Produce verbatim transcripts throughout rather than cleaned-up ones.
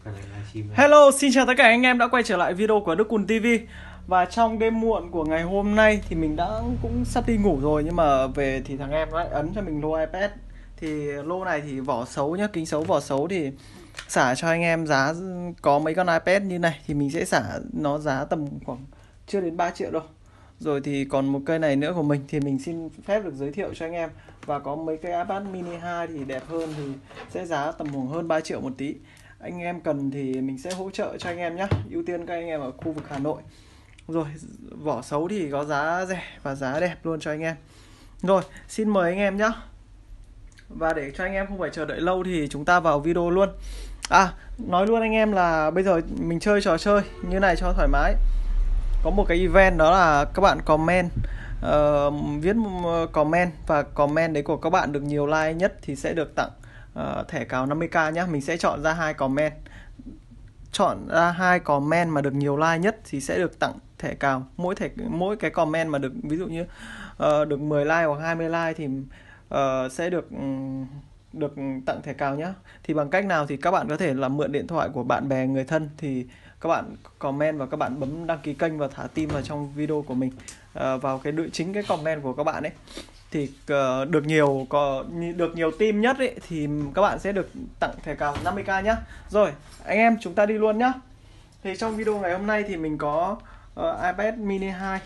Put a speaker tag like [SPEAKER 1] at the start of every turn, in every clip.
[SPEAKER 1] Hello, xin chào tất cả anh em đã quay trở lại video của Đức Cùn ti vi. Và trong đêm muộn của ngày hôm nay thì mình đã cũng sắp đi ngủ rồi, nhưng mà về thì thằng em lại ấn cho mình lô iPad. Thì lô này thì vỏ xấu nhá, kính xấu vỏ xấu thì xả cho anh em giá có mấy con iPad như này thì mình sẽ xả nó giá tầm khoảng chưa đến ba triệu đâu. Rồi thì còn một cây này nữa của mình thì mình xin phép được giới thiệu cho anh em. Và có mấy cái iPad mini hai thì đẹp hơn thì sẽ giá tầm khoảng hơn ba triệu một tí. Anh em cần thì mình sẽ hỗ trợ cho anh em nhé. Ưu tiên các anh em ở khu vực Hà Nội. Rồi, vỏ xấu thì có giá rẻ và giá đẹp luôn cho anh em. Rồi, xin mời anh em nhé. Và để cho anh em không phải chờ đợi lâu thì chúng ta vào video luôn. À, nói luôn anh em là bây giờ mình chơi trò chơi như này cho thoải mái. Có một cái event đó là các bạn comment, uh, viết comment và comment đấy của các bạn được nhiều like nhất thì sẽ được tặng uh, thẻ cào năm mươi k nhé. Mình sẽ chọn ra hai comment, chọn ra hai comment mà được nhiều like nhất thì sẽ được tặng thẻ cào. Mỗi thẻ mỗi cái comment mà được ví dụ như uh, được mười like hoặc hai mươi like thì uh, sẽ được um, được tặng thẻ cào nhé. Thì bằng cách nào thì các bạn có thể là mượn điện thoại của bạn bè người thân thì các bạn comment và các bạn bấm đăng ký kênh và thả tim vào trong video của mình, uh, vào cái đội chính cái comment của các bạn ấy thì uh, được nhiều có được nhiều tim nhất ấy thì các bạn sẽ được tặng thẻ cào năm mươi k nhá. Rồi anh em chúng ta đi luôn nhá. Thì trong video ngày hôm nay thì mình có uh, iPad mini hai,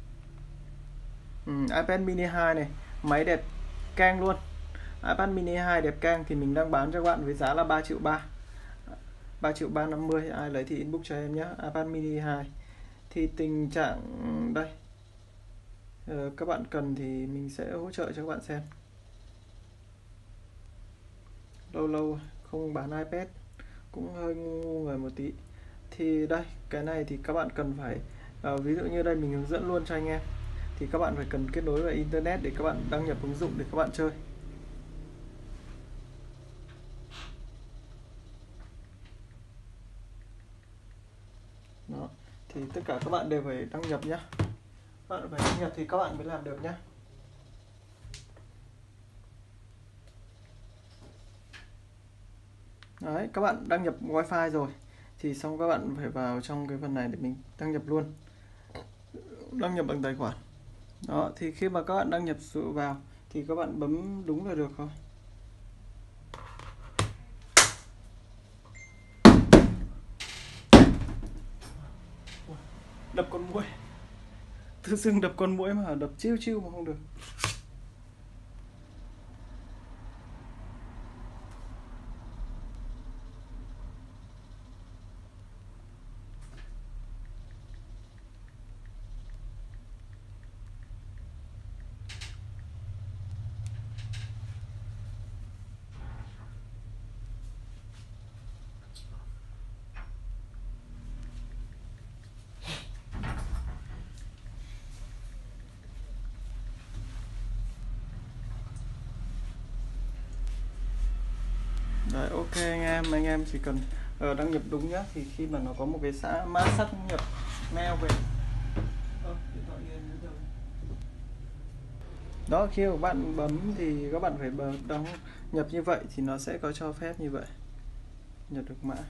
[SPEAKER 1] ừ, iPad mini hai này, máy đẹp cang luôn. iPad mini hai đẹp cang thì mình đang bán cho các bạn với giá là ba triệu ba, ba triệu ba trăm năm mươi. Ai lấy thì inbox cho em nhé. iPad mini hai thì tình trạng đây, ờ, các bạn cần thì mình sẽ hỗ trợ cho các bạn xem. Lâu lâu không bán iPad cũng hơi ngu người một tí. Thì đây, cái này thì các bạn cần phải uh, ví dụ như đây mình hướng dẫn luôn cho anh em. Thì các bạn phải cần kết nối vào internet để các bạn đăng nhập ứng dụng để các bạn chơi. Đó. Thì tất cả các bạn đều phải đăng nhập nhé. Các bạn phải đăng nhập thì các bạn mới làm được nhé. Đấy, các bạn đăng nhập wifi rồi thì xong các bạn phải vào trong cái phần này để mình đăng nhập luôn. Đăng nhập bằng tài khoản. Đó, thì khi mà các bạn đăng nhập sự vào thì các bạn bấm đúng là được thôi. Đập con muỗi. Tự dưng đập con muỗi mà đập chiêu chiêu mà không được. Đấy, ok anh em, anh em chỉ cần uh, đăng nhập đúng nhá. Thì khi mà nó có một cái xã mã xác nhập mail về. Ơ, điện thoại đi em rồi. Đó, khi mà bạn bấm thì các bạn phải đăng nhập như vậy thì nó sẽ có cho phép như vậy. Nhập được mã.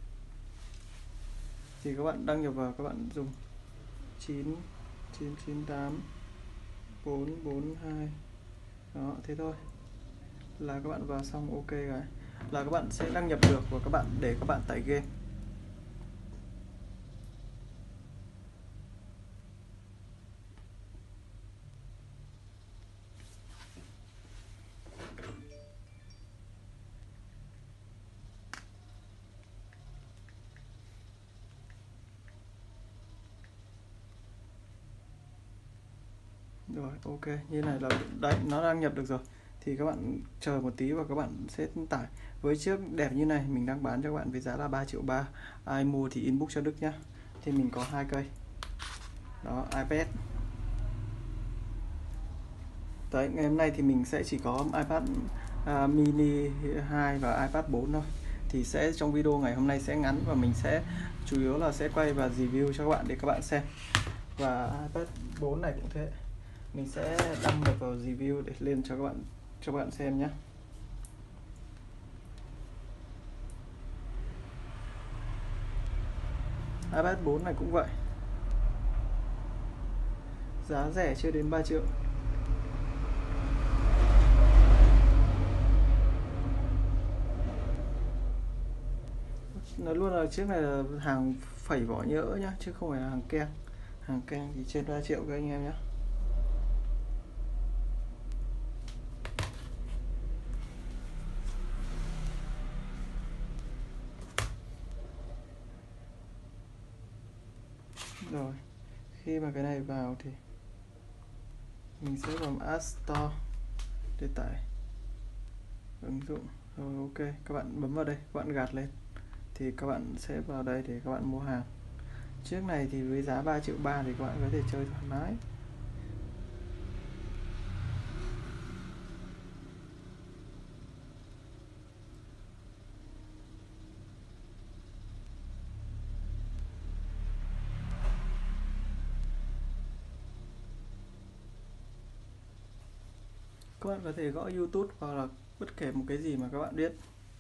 [SPEAKER 1] Thì các bạn đăng nhập vào, các bạn dùng chín chín chín tám bốn bốn hai. Đó, thế thôi. Là các bạn vào xong ok rồi. Là các bạn sẽ đăng nhập được và các bạn để các bạn tải game. Rồi ok, như này là đấy, nó đăng nhập được rồi. Thì các bạn chờ một tí và các bạn sẽ tải. Với chiếc đẹp như này mình đang bán cho các bạn với giá là ba triệu ba. Ai mua thì inbox cho Đức nhá. Thì mình có hai cây. Đó, iPad. Đấy, ngày hôm nay thì mình sẽ chỉ có iPad uh, mini hai và iPad bốn thôi. Thì sẽ trong video ngày hôm nay sẽ ngắn và mình sẽ chủ yếu là sẽ quay và review cho các bạn để các bạn xem. Và iPad bốn này cũng thế. Mình sẽ đăng nhập vào review để lên cho các bạn cho các bạn xem nhé. iPad bốn này cũng vậy, giá rẻ chưa đến ba triệu. Nói luôn là chiếc này là hàng phẩy vỏ nhỡ nhá, chứ không phải là hàng keng. Hàng keng thì trên ba triệu các anh em nhé. Rồi, khi mà cái này vào thì mình sẽ vào App Store để tải ứng dụng. Rồi ok, các bạn bấm vào đây, các bạn gạt lên thì các bạn sẽ vào đây để các bạn mua hàng. Chiếc này thì với giá ba triệu ba thì các bạn có thể chơi thoải mái. Các bạn có thể gõ YouTube hoặc là bất kể một cái gì mà các bạn biết.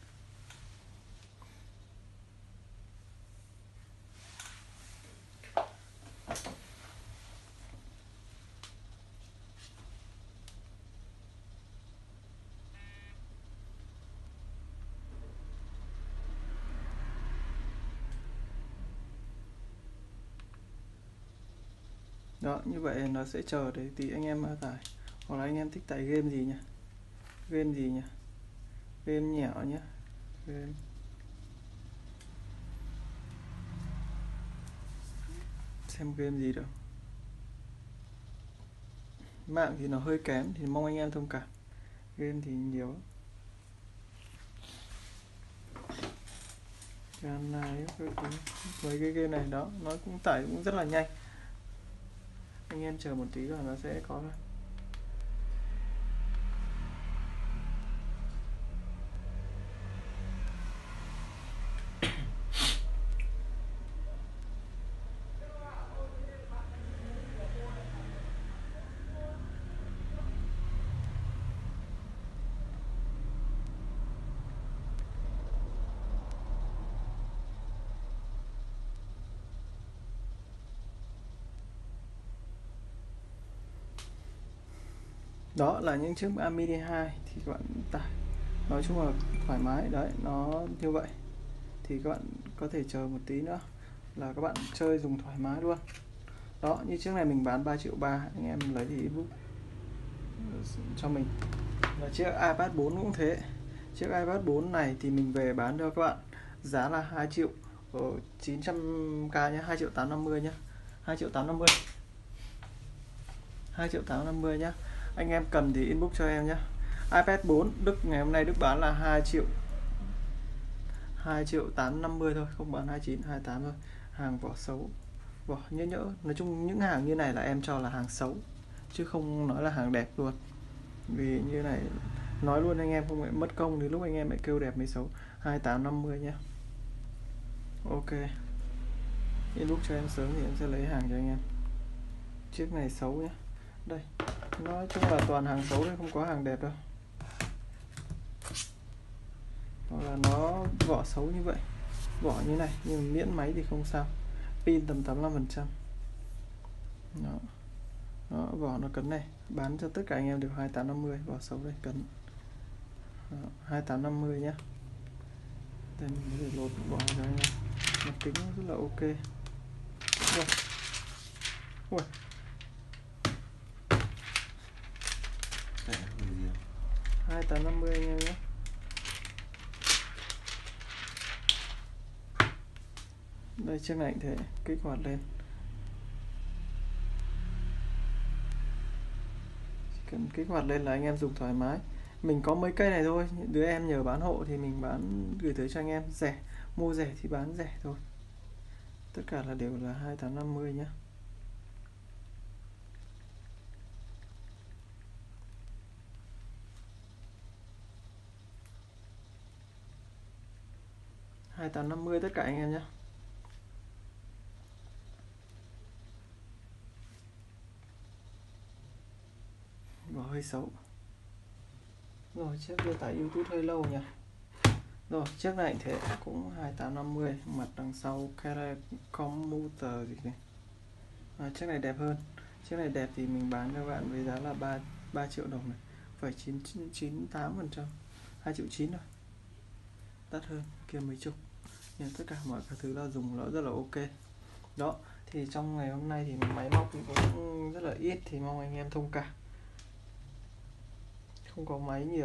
[SPEAKER 1] Đó, như vậy nó sẽ chờ để tí anh em tải. Hoặc là anh em thích tải game gì nhỉ? Game gì nhỉ? Game nhỏ nhé. Game xem game gì được. Mạng thì nó hơi kém thì mong anh em thông cảm. Game thì nhiều. Game này với cái game này đó, nó cũng tải cũng rất là nhanh. Anh em chờ một tí rồi nó sẽ có thôi. Đó là những chiếc Mac Mini hai thì các bạn tải nói chung là thoải mái đấy, nó như vậy thì các bạn có thể chờ một tí nữa là các bạn chơi dùng thoải mái luôn. Đó, như chiếc này mình bán ba triệu ba, anh em lấy thì inbox cho mình. Và chiếc iPad bốn cũng thế. Chiếc iPad bốn này thì mình về bán cho các bạn giá là hai triệu chín trăm k nhé, hai triệu tám trăm năm mươi nhé. hai triệu tám trăm năm mươi. hai triệu tám trăm năm mươi nhé. Anh em cần thì inbox cho em nhé. iPad bốn Đức ngày hôm nay Đức bán là hai triệu hai triệu tám trăm năm mươi thôi, không bán hai mươi chín, hai mươi tám thôi. Hàng vỏ xấu, vỏ nhỡ nhỡ. Nói chung những hàng như này là em cho là hàng xấu chứ không nói là hàng đẹp luôn. Vì như này nói luôn anh em không phải mất công thì lúc anh em lại kêu đẹp mới xấu. Hai tám năm mươi nhé. Ok, inbox cho em sớm thì em sẽ lấy hàng cho anh em. Chiếc này xấu nhé. Đây, nói chung là toàn hàng xấu đấy, không có hàng đẹp đâu. Hoặc là nó vỏ xấu như vậy, vỏ như này nhưng miễn máy thì không sao. Pin tầm tám mươi lăm phần trăm. Đó. Đó, vỏ nó cấn này, bán cho tất cả anh em đều hai tám năm mươi, vỏ xấu đây cấn. Đó, hai tám năm mươi nhé. Đây mình có thể lột vỏ cho anh em. Mặt kính rất là ok. Ui. Ui. hai tám năm mươi anh em nhé. Đây chiếc này thế, kích hoạt lên. Cần kích hoạt lên là anh em dùng thoải mái. Mình có mấy cây này thôi, đứa em nhờ bán hộ thì mình bán gửi tới cho anh em rẻ, mua rẻ thì bán rẻ thôi. Tất cả là đều là hai tám năm mươi nhé. hai tám năm mươi tất cả anh em nhé. Vỏ hơi xấu. Rồi chiếc đưa tải YouTube hơi lâu nhỉ. Rồi chiếc này thế cũng hai tám năm mươi, mặt đằng sau Carrera Commuter gì này. À, chiếc này đẹp hơn. Chiếc này đẹp thì mình bán cho bạn với giá là ba ba triệu đồng này, phẩy chín chín tám phần trăm, hai triệu chín rồi. Đắt hơn kia mấy chục. Nhưng tất cả mọi các thứ là dùng nó rất là ok. Đó, thì trong ngày hôm nay thì máy móc thì cũng rất là ít, thì mong anh em thông cảm. Không có máy nhiều.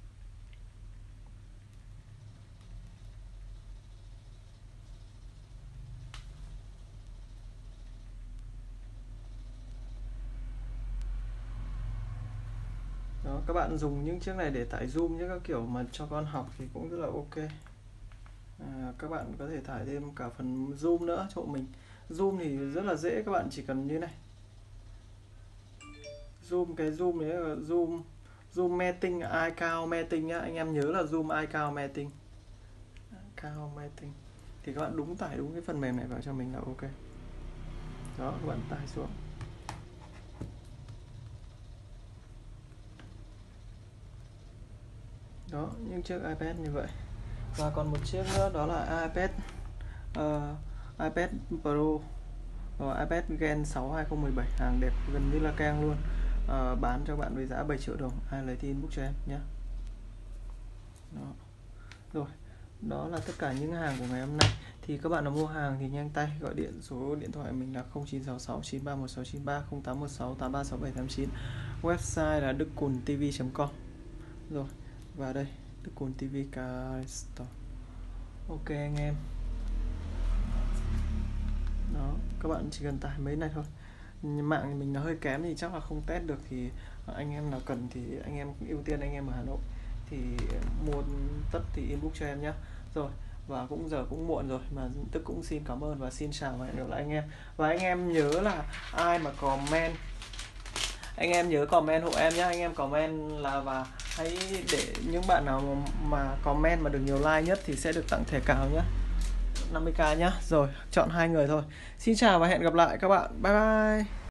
[SPEAKER 1] Đó, các bạn dùng những chiếc này để tải zoom những các kiểu mà cho con học thì cũng rất là ok. À, các bạn có thể tải thêm cả phần zoom nữa cho mình. Zoom thì rất là dễ, các bạn chỉ cần như này. Zoom, cái zoom đấy là zoom zoom mating, iCount mating nhá, anh em nhớ là zoom iCount mating. iCount mating thì các bạn đúng tải đúng cái phần mềm này vào cho mình là ok. Đó, các bạn tải xuống. Đó, những chiếc iPad như vậy. Và còn một chiếc nữa đó là iPad uh, iPad Pro, uh, iPad Gen sáu hai không một bảy, hàng đẹp gần như là keng luôn. Uh, bán cho bạn với giá bảy triệu đồng, ai lấy thì inbox cho em nhé. Đó. Rồi, đó là tất cả những hàng của ngày hôm nay. Thì các bạn nào mua hàng thì nhanh tay gọi điện, số điện thoại mình là không chín sáu sáu chín ba một sáu chín ba, không tám một sáu tám ba sáu bảy tám chín. Website là duccuntv chấm com. Rồi, và đây Đức Cùn ti vi Car Store. Ok anh em. Đó, các bạn chỉ cần tải mấy này thôi. Mạng mình nó hơi kém thì chắc là không test được, thì anh em nào cần thì anh em ưu tiên anh em ở Hà Nội thì mua tất thì inbox cho em nhé. Rồi, và cũng giờ cũng muộn rồi mà Tức cũng xin cảm ơn và xin chào và hẹn gặp lại anh em. Và anh em nhớ là ai mà comment, anh em nhớ comment hộ em nhé. Anh em comment là và hãy để những bạn nào mà comment mà được nhiều like nhất thì sẽ được tặng thẻ cào nhé, năm mươi k nhá. Rồi chọn hai người thôi. Xin chào và hẹn gặp lại các bạn. Bye bye.